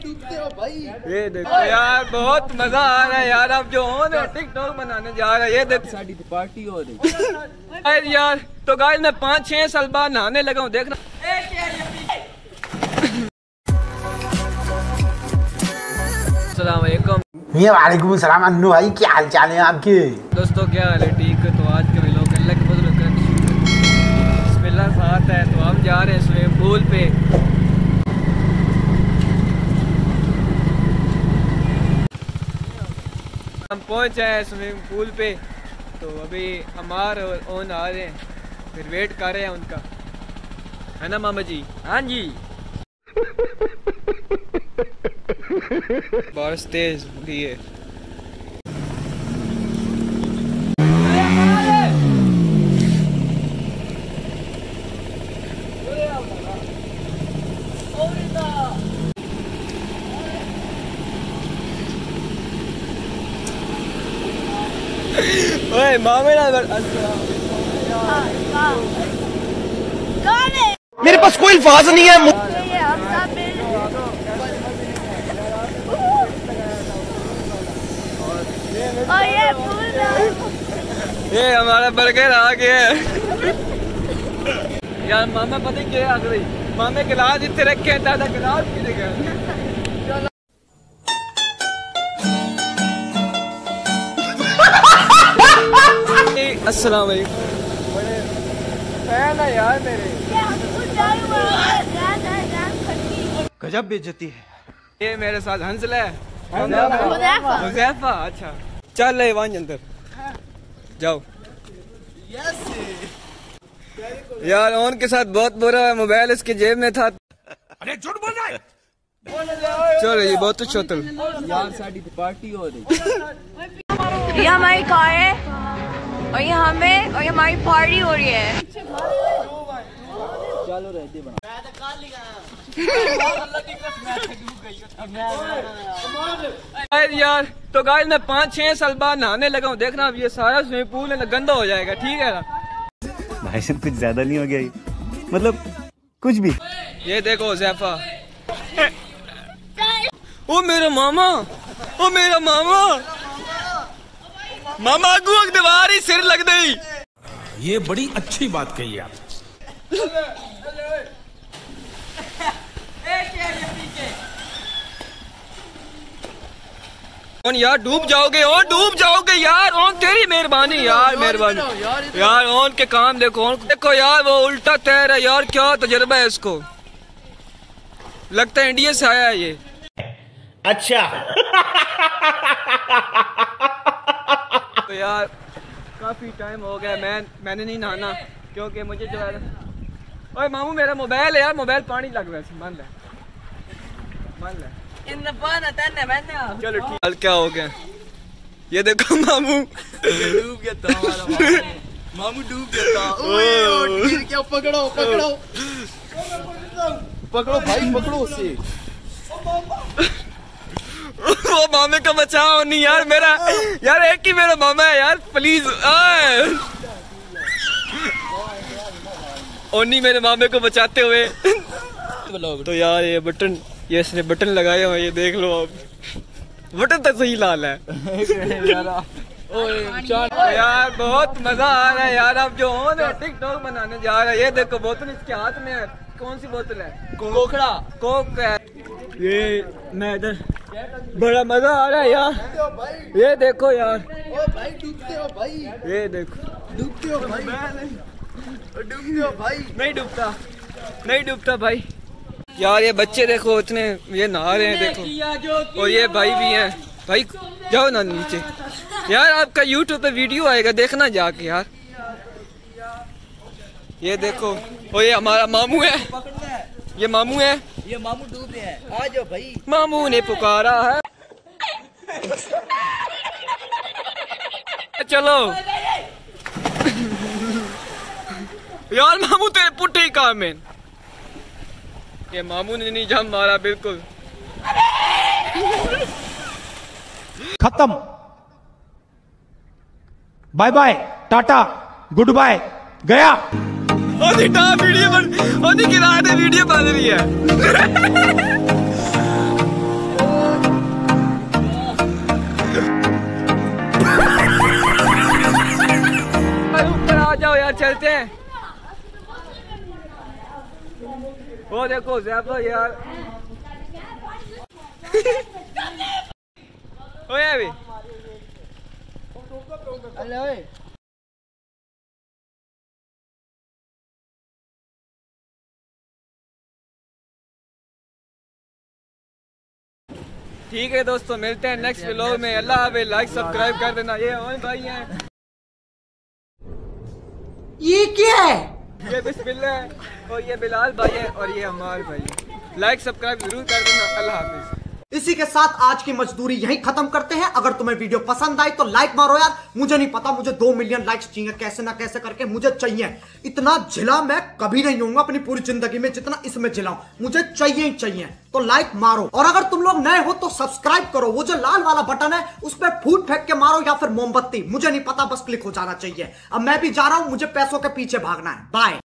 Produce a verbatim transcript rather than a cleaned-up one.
डूबते हो भाई। ये देखो यार बहुत मजा आ रहा है यार। अब जो हो ना टिकटॉक बनाने जा रहा है। ये देखो साड़ी की पार्टी हो रही यार। तो गाइस मैं पाँच छह साल बाद नहाने लगा हूँ, देखना। अस्सलाम वालेकुम। वालेकुम सलाम अन्नू भाई, क्या हाल चाल है आपके? दोस्तों क्या हाल है? ठीक है। तो आज के लोग अल्लाह के फजल करम बिस्मिल्लाह साथ है। तो हम जा रहे हैं स्विमिंग पूल पे। हम पहुंच आए स्विमिंग पूल पे। तो अभी अमार और ओन आ रहे हैं, फिर वेट कर रहे हैं उनका, है ना मामा जी? हाँ जी। बारिश तेज हो गई है। ओए मामे ना मेरे पास कोई अल्फाज नहीं है। ये हमारा बर्गर आ गया है यार। मामा पता क्या आ गई? मामे गिलास इतने रखे हैं, दादा गिलास किधर गया? अस्सलाम वालेकुम। बड़े फैन है यार मेरे। गजब बेइज्जती है। ये मेरे साथ हंसला है, हुज़ैफा। अच्छा चल ले वन अंदर जाओ। यार ओन के साथ बहुत बुरा है, मोबाइल इसके जेब में था। अरे झूठ बोल रहा है। चलो ये बहुत छोटल यार साड़ी की पार्टी हो रही। ये हमारी कार है और ये हमें और ये हमारी पार्टी हो रही है। चलो रहते बना यार। तो गाइस मैं पाँच छह साल बाद नहाने लगा हूँ, देखना। अब ये सारा स्विमिंग पूल है ना गंदा हो जाएगा, ठीक है ना? भाई साहब कुछ ज्यादा नहीं हो गया ये? मतलब कुछ भी। ये देखो ज़ैफा। ओ मेरा मामा, ओ मेरा मामा, मामा अगू अग दीवारी सिर लग गई। ये बड़ी अच्छी बात कही आप। ओन यार डूब जाओगे, ओन डूब जाओगे यार। ओन तेरी मेहरबानी यार, मेहरबानी यार। ओन के काम देखो, ओन देखो यार, वो उल्टा तैर है यार। क्या तजुर्बा है इसको, लगता है इंडिया से आया है ये। अच्छा। तो यार काफी टाइम हो गया, मैं मैंने नहीं नहाना क्योंकि मुझे जो है। ओए मामू मेरा मोबाइल है यार, मोबाइल पानी लग रहा है। मान ले मान ले। चलो ठीक। हाल क्या हो गया? ये देखो मामू डूब गया था हमारा मामू डूब गया था। ओए गिर गया। पकड़ो पकड़ो पकड़ो भाई, पकड़ो उसे। वो मामे का बचाओ नहीं यार मेरा। यार एक ही मेरा मामा है यार, प्लीज। ओनी मेरे मामे को बचाते हुए। तो यार ये बटन, ये इसने बटन लगाया हुआ, ये देख लो आप। बटन तो सही लाल है यार। बहुत मजा आ रहा है यार। अब जो हो ना टिकटॉक बनाने जा रहा है। ये देखो बोतल इसके हाथ में है। कौन सी बोतल है? कोकड़ा कोक है ये। मैं इधर बड़ा मजा आ रहा है यार। ये देखो यार। ओ भाई डूबते हो भाई। ये देखो डूबते हो भाई। डूबते हो भाई। नहीं डूबता, नहीं डूबता भाई। यार ये बच्चे देखो इतने, ये नहा रहे हैं देखो। और ये भाई भी हैं। भाई जाओ ना नीचे यार, आपका यूट्यूब पे वीडियो आएगा, देखना जाके यार। ये देखो। और ये हमारा मामू है, ये मामू है। ये मामू डूब रहे हैं, आ जाओ भाई। मामू ने पुकारा है। चलो यार, मामू तेरे पुट्टे ही काम है। ये मामू ने नहीं जम मारा बिल्कुल। खत्म। Bye bye, tata, good bye, गया। वीडियो बन, गिरा दे, वीडियो बन रही है। देखो ज़ैफा यार। ओए अभी ठीक है दोस्तों, मिलते हैं नेक्स्ट व्लॉग में। अल्लाह हाफ़िज़। लाइक सब्सक्राइब कर देना। ये ओए भाई हैं, ये क्या है? ये बिस्मिल्लाह है और ये बिलाल भाई है और ये अम्मार भाई है। लाइक सब्सक्राइब जरूर कर देना। अल्लाह हाफ़िज़। इसी के साथ आज की मजदूरी यहीं खत्म करते हैं। अगर तुम्हें वीडियो पसंद आई तो लाइक मारो यार। मुझे नहीं पता, मुझे दो मिलियन लाइक्स चाहिए, कैसे ना कैसे करके मुझे चाहिए। इतना झिला मैं कभी नहीं होऊंगा अपनी पूरी जिंदगी में जितना इसमें झिलाऊं। मुझे चाहिए ही चाहिए, तो लाइक मारो। और अगर तुम लोग नए हो तो सब्सक्राइब करो। वो जो लाल वाला बटन है उस पर फूट फेंक के मारो या फिर मोमबत्ती, मुझे नहीं पता, बस क्लिक हो जाना चाहिए। अब मैं भी जा रहा हूं, मुझे पैसों के पीछे भागना है। बाय।